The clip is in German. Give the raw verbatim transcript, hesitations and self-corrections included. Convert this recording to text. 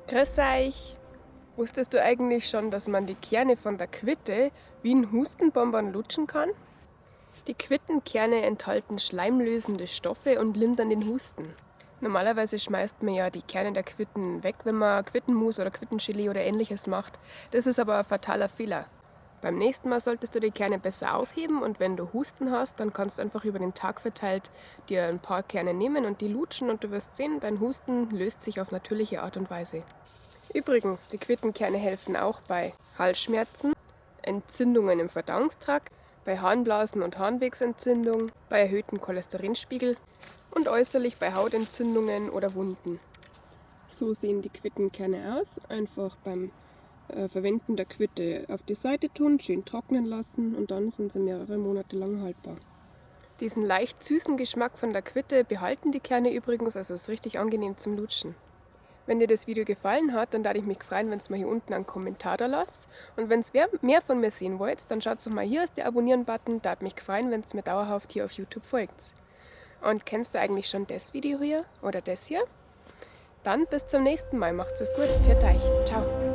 Grüß euch! Wusstest du eigentlich schon, dass man die Kerne von der Quitte wie ein Hustenbonbon lutschen kann? Die Quittenkerne enthalten schleimlösende Stoffe und lindern den Husten. Normalerweise schmeißt man ja die Kerne der Quitten weg, wenn man Quittenmus oder Quittengelee oder ähnliches macht. Das ist aber ein fataler Fehler. Beim nächsten Mal solltest du die Kerne besser aufheben und wenn du Husten hast, dann kannst du einfach über den Tag verteilt dir ein paar Kerne nehmen und die lutschen und du wirst sehen, dein Husten löst sich auf natürliche Art und Weise. Übrigens, die Quittenkerne helfen auch bei Halsschmerzen, Entzündungen im Verdauungstrakt, bei Harnblasen- und Harnwegsentzündung, bei erhöhtem Cholesterinspiegel und äußerlich bei Hautentzündungen oder Wunden. So sehen die Quittenkerne aus. Einfach beim äh, Verwenden der Quitte auf die Seite tun, schön trocknen lassen und dann sind sie mehrere Monate lang haltbar. Diesen leicht süßen Geschmack von der Quitte behalten die Kerne übrigens, also ist richtig angenehm zum Lutschen. Wenn dir das Video gefallen hat, dann würde ich mich freuen, wenn ihr mir hier unten einen Kommentar da lasst. Und wenn ihr mehr von mir sehen wollt, dann schaut doch mal, hier ist der Abonnieren-Button. Da würde mich freuen, wenn ihr mir dauerhaft hier auf YouTube folgt. Und kennst du eigentlich schon das Video hier oder das hier? Dann bis zum nächsten Mal. Macht's es gut. Für euch. Ciao.